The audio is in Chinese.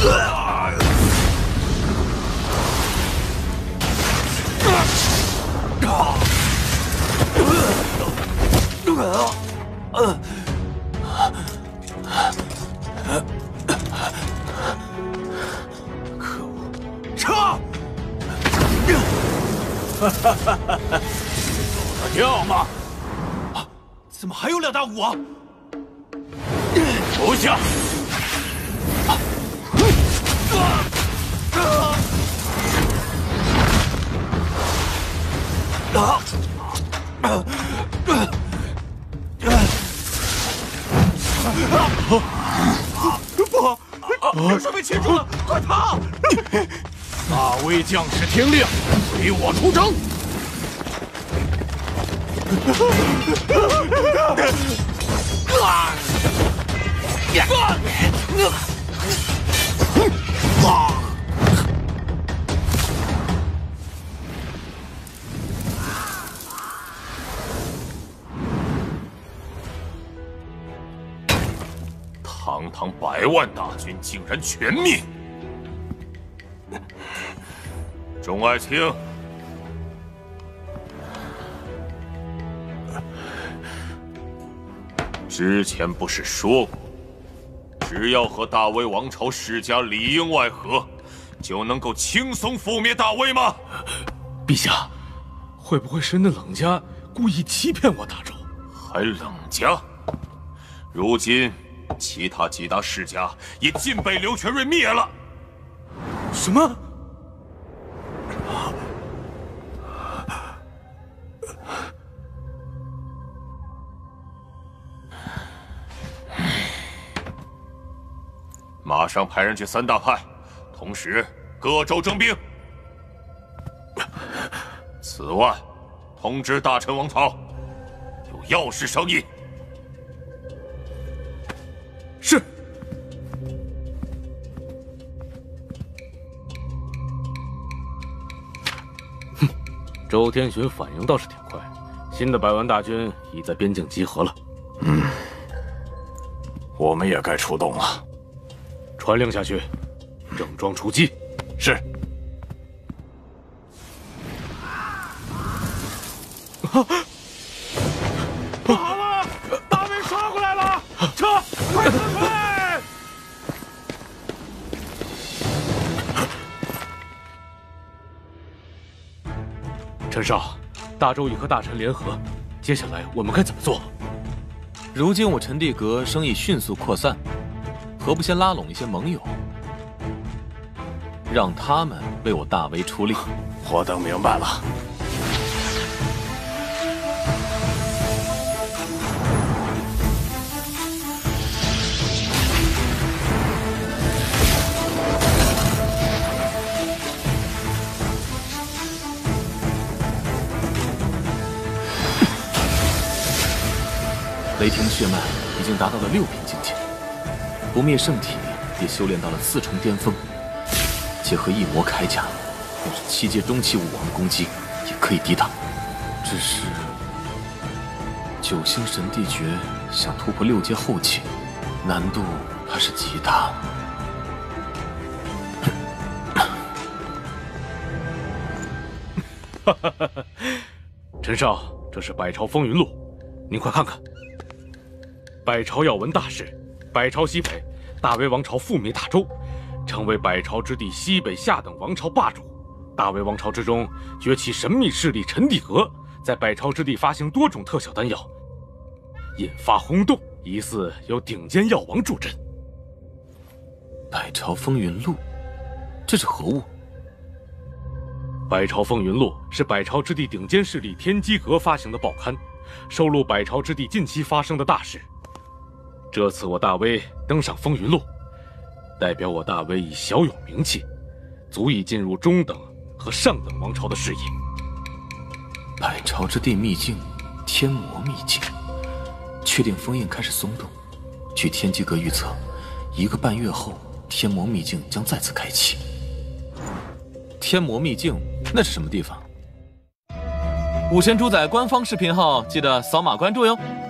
可恶！撤！走得掉吗？怎么还有2大武啊？投降！不，这水被擒住了，快逃！大威将士听令，随我出征！堂堂100万大军竟然全灭！众爱卿，之前不是说过，只要和大魏王朝世家里应外合，就能够轻松覆灭大魏吗？ 陛下，会不会是那冷家故意欺骗我大周？ 还冷家？如今其他几大世家也尽被刘全瑞灭了。 什么？ 马上派人去3大派，同时各州征兵。此外，通知大陈王朝，有要事商议。 是。周天巡反应倒是挺快，新的100万大军已在边境集合了。 我们也该出动了。 传令下去，整装出击。 是。 不好了，大魏杀过来了！撤，快撤退！ 陈少，大周已和大臣联合，接下来我们该怎么做？ 如今我陈地阁生意迅速扩散，何不先拉拢一些盟友，让他们为我大魏出力？ 我等明白了。 雷霆的血脉已经达到了6品境界，不灭圣体也修炼到了4重巅峰，结合异魔铠甲，若是7阶中期武王的攻击，也可以抵挡。只是9星神帝诀想突破6阶后期，难度还是极大。 陈少，这是百朝风云录，您快看看。百朝要闻大事，百朝西北，大魏王朝覆灭大周，成为百朝之地西北下等王朝霸主。大魏王朝之中崛起神秘势力陈地阁，在百朝之地发行多种特效丹药，引发轰动，疑似有顶尖药王助阵。 百朝风云录，这是何物？ 百朝风云录是百朝之地顶尖势力天机阁发行的报刊，收录百朝之地近期发生的大事。这次我大魏登上风云录，代表我大魏已小有名气，足以进入中等和上等王朝的视野。 百朝之地秘境，天魔秘境，确定封印开始松动。据天机阁预测，1个半月后，天魔秘境将再次开启。天魔秘境，那是什么地方？武神主宰官方视频号，记得扫码关注哟。